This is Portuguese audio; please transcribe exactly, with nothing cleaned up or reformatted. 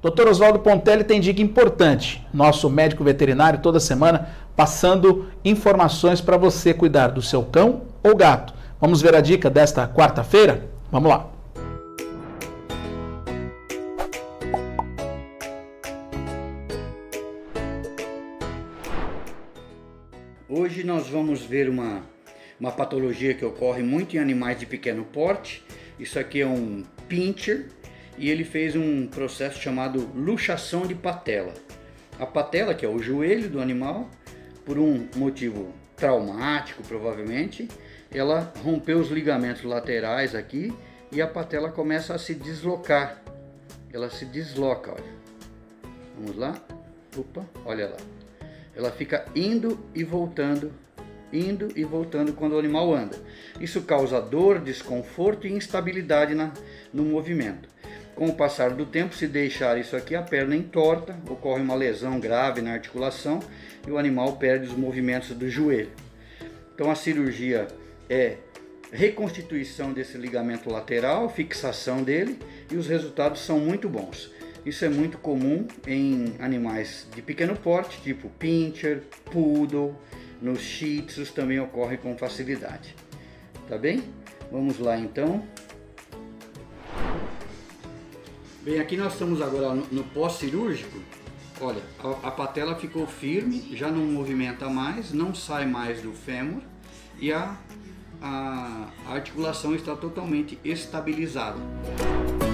doutor Oswaldo Pontelli tem dica importante. Nosso médico veterinário toda semana passando informações para você cuidar do seu cão ou gato. Vamos ver a dica desta quarta-feira? Vamos lá. Hoje nós vamos ver uma, uma patologia que ocorre muito em animais de pequeno porte. Isso aqui é um pincher e ele fez um processo chamado luxação de patela. A patela, que é o joelho do animal, por um motivo traumático provavelmente, ela rompeu os ligamentos laterais aqui e a patela começa a se deslocar. Ela se desloca, olha. Vamos lá? Opa, olha lá. Ela fica indo e voltando, indo e voltando quando o animal anda. Isso causa dor, desconforto e instabilidade na, no movimento. Com o passar do tempo, se deixar isso aqui, a perna entorta, ocorre uma lesão grave na articulação e o animal perde os movimentos do joelho. Então a cirurgia é reconstituição desse ligamento lateral, fixação dele, e os resultados são muito bons. Isso é muito comum em animais de pequeno porte, tipo pincher, poodle, nos shih tzus também ocorre com facilidade. Tá bem? Vamos lá então. Bem, aqui nós estamos agora no, no pós-cirúrgico. Olha, a, a patela ficou firme, já não movimenta mais, não sai mais do fêmur e a, a, a articulação está totalmente estabilizada.